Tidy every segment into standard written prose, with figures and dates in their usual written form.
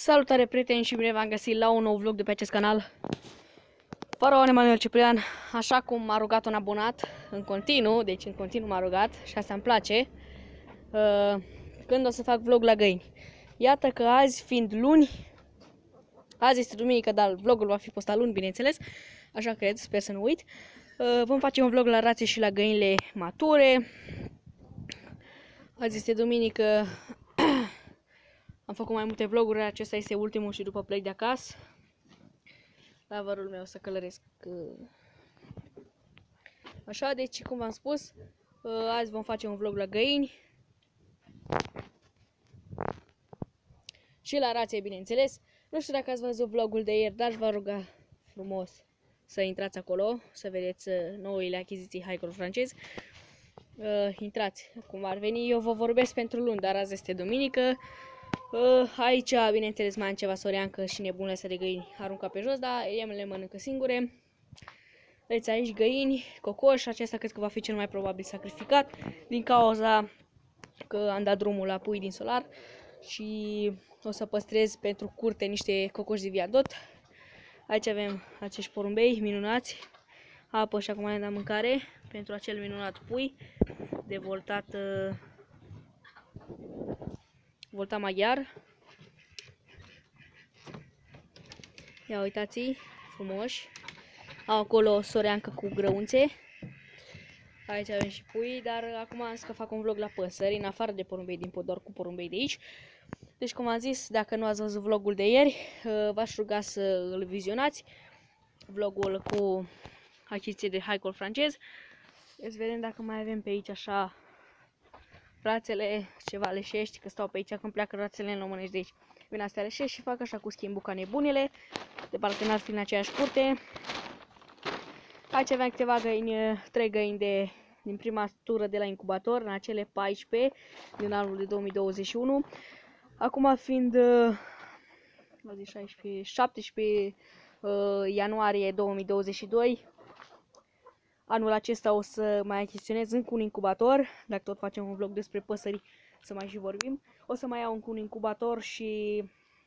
Salutare prieteni și bine v-am găsit la un nou vlog de pe acest canal. Faraon Emanuel Ciprian, așa cum m-a rugat un abonat în continuu, deci în continuu m-a rugat și asta îmi place, când o să fac vlog la găini. Iată că azi, fiind luni, azi este duminică, dar vlogul va fi postat luni, bineînțeles, așa cred, sper să nu uit. Vom face un vlog la rațe și la găinile mature. Azi este duminică. Am făcut mai multe vloguri, acesta este ultimul și după plec de acasă. La vărul meu să călăresc. Așa, deci cum v-am spus, azi vom face un vlog la găini. Și la rație, bineînțeles. Nu știu dacă ați văzut vlogul de ieri, dar vă ruga frumos să intrați acolo, să vedeți noile achiziții Highcore francez. Intrați cum ar veni, eu vă vorbesc pentru luni, dar azi este duminică. Aici, bineînțeles, mai am ceva soriancă și nebunele astea de găini arunca pe jos, dar ele le mănâncă singure. Vedeți aici găini, cocoș, acesta cred că va fi cel mai probabil sacrificat din cauza că am dat drumul la pui din solar și o să păstrez pentru curte niște cocoși de viadot. Aici avem acești porumbei minunați, apă și acum le-am dat mâncare pentru acel minunat pui de voltat maghiar. Ia uitați, frumoși. Au acolo soriancă cu grăunțe. Aici avem și pui, dar acum am zis că fac un vlog la păsări, în afară de porumbei din pod, doar cu porumbei de aici. Deci, cum am zis, dacă nu ați văzut vlogul de ieri, v-aș ruga să îl vizionați. Vlogul cu achiziție de Highcore francez. Să vedem dacă mai avem pe aici așa rațele, ceva leșești, că stau pe aici când pleacă rațele în românești de aici. Vin astea leșești și fac așa cu schimbul ca nebunele, de parcă n-ar fi în aceeași curte. Aici aveam câteva găini, 3 găini din prima tură de la incubator, în acele 14 din anul de 2021. Acum fiind 17 ianuarie 2022, anul acesta o să mai achiziționez încă un incubator, dacă tot facem un vlog despre păsări să mai și vorbim. O să mai iau încă un incubator și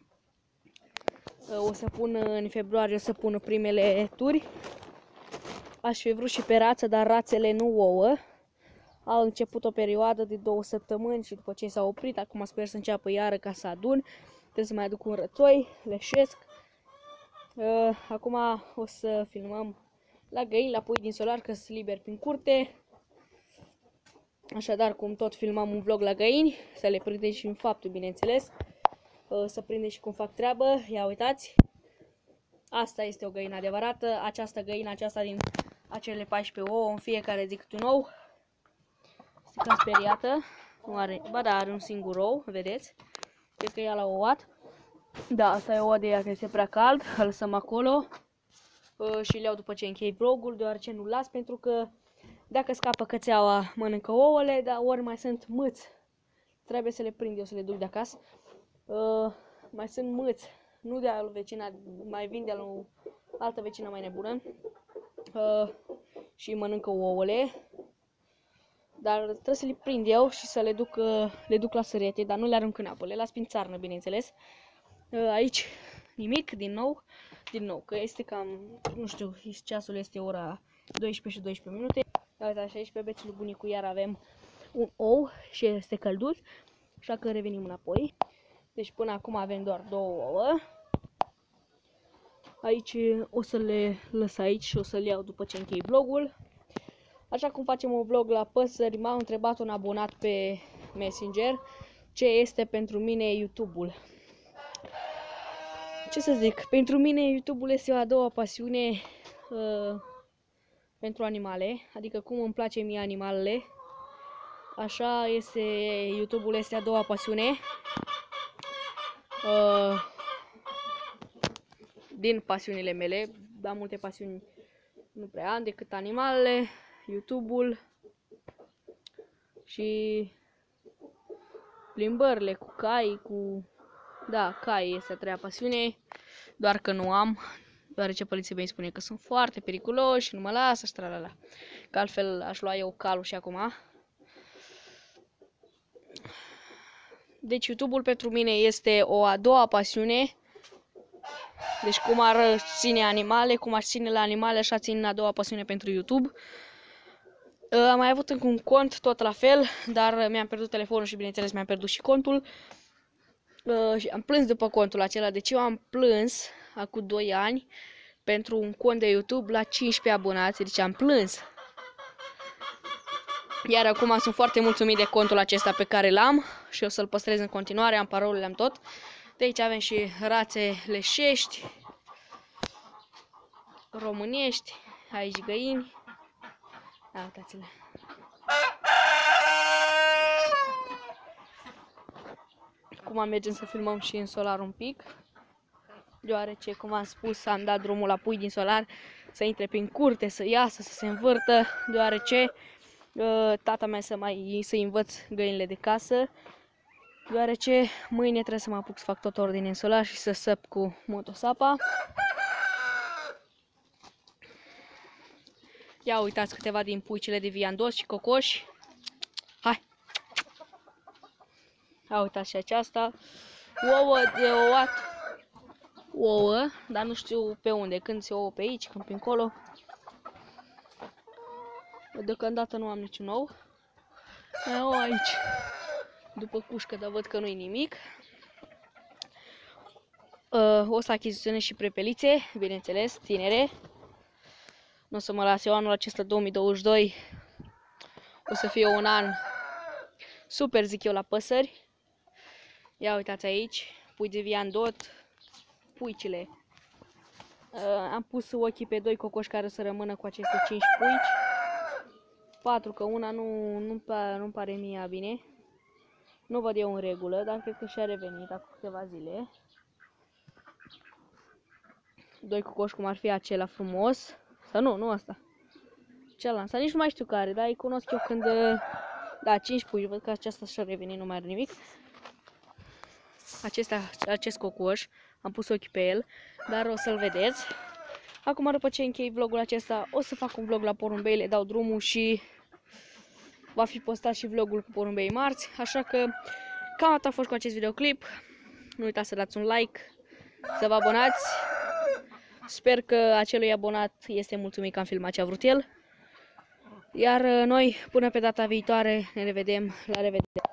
o să pun în februarie, o să pun primele turi. Aș fi vrut și pe rață, dar rațele nu ouă. Au început o perioadă de 2 săptămâni și după ce s-au oprit, acum sper să înceapă iară ca să adun. Trebuie să mai aduc un rățoi, leșesc. Acum o să filmăm la găini, la pui din solar, că sunt liber prin curte. Așadar, cum tot filmam un vlog la găini, să le prindeți și în faptul, bineînțeles. Să prindeți și cum fac treabă. Ia uitați. Asta este o găină adevărată. Această găină, aceasta din acele 14 ouă, în fiecare zi câte un ou. Este cam speriată. Nu are, ba da, are un singur ou, vedeți? Cred că ea l-a ouat. Da, asta e oua de ea, că este prea cald. Îl lăsăm acolo. Și le iau după ce închei vlogul, deoarece nu las, pentru că dacă scapă cățeaua, mănâncă ouăle, dar ori mai sunt mâți. Trebuie să le prind eu, să le duc de acasă. Mai sunt mâți, nu de al vecina, mai vin de al altă vecină mai nebună. Și mănâncă ouăle. Dar trebuie să le prind eu și să le duc la sărete, dar nu le arunc în apă, le las prin țarnă, bineînțeles. Aici nimic, din nou, că este cam, nu știu, ceasul este ora 12 și 12 minute. Uite așa, aici pe bețul bunicul iar avem un ou și este călduț, așa că revenim înapoi. Deci până acum avem doar 2 ouă. Aici o să le lăs aici și o să le iau după ce închei vlogul. Așa cum facem un vlog la păsări, m-a întrebat un abonat pe Messenger ce este pentru mine YouTube-ul. Ce să zic, pentru mine YouTube-ul este o a doua pasiune pentru animale, adică cum îmi place mie animalele, așa este, YouTube-ul este a doua pasiune din pasiunile mele. Am multe pasiuni, nu prea am decât animalele, YouTube-ul și plimbările cu cai, da, cai este a treia pasiune, doar că nu am, deoarece părinții mei spune că sunt foarte periculoși și nu mă lasă și tralala. Că altfel aș lua eu calul și acum. Deci YouTube-ul pentru mine este o a doua pasiune. Deci cum ar ține animale, cum aș ține la animale, așa țin a doua pasiune pentru YouTube. Am mai avut încă un cont, tot la fel, dar mi-am pierdut telefonul și bineînțeles mi-am pierdut și contul. Și am plâns după contul acela, deci eu am plâns acum 2 ani pentru un cont de YouTube la 15 abonați, deci am plâns. Iar acum sunt foarte mulțumit de contul acesta pe care l-am și o să-l păstrez în continuare, am parolele, am tot. De aici avem și rațe leșești, românești, aici găini. Uitați-le. Acum mergem să filmăm și în solar un pic, deoarece, cum am spus, am dat drumul la pui din solar să intre prin curte, să iasă, să se învârtă, deoarece tata mea să învăț găinile de casă, deoarece mâine trebuie să mă apuc să fac tot ordine în solar și să săp cu motosapa. Ia uitați câteva din puicile de viandos și cocoși. Hai! Ia uitați și aceasta. Ouă de ouat. Ouă, dar nu știu pe unde. Când se ouă pe aici, când pe încolo. Deocamdată nu am niciun ou. Ou aici. După cușcă, dar văd că nu-i nimic. O să achiziționez și prepelițe, bineînțeles, tinere. Nu o să mă las eu anul acesta 2022. O să fie un an super, zic eu, la păsări. Ia uitați aici, pui de viandot, puicile. Am pus ochii pe 2 cocoși care să rămână cu aceste 5 puici. 4, că una nu-mi pare mie bine. Nu văd eu în regulă, dar cred că și-a revenit acum câteva zile. 2 cocoși cum ar fi acela frumos. Sau nu ăsta. Cealaltă, nici nu mai știu care, dar îi cunosc eu când... Da, 5 puici, văd că aceasta și-a revenit, nu mai are nimic. Acest cocoș, am pus ochii pe el, dar o să-l vedeți. Acum, după ce închei vlogul acesta, o să fac un vlog la porumbei, le dau drumul și va fi postat și vlogul cu porumbei marți. Așa că cam atât a fost cu acest videoclip. Nu uitați să dați un like, să vă abonați. Sper că acelui abonat este mulțumit că am filmat ce a vrut el. Iar noi, până pe data viitoare, ne revedem. La revedere!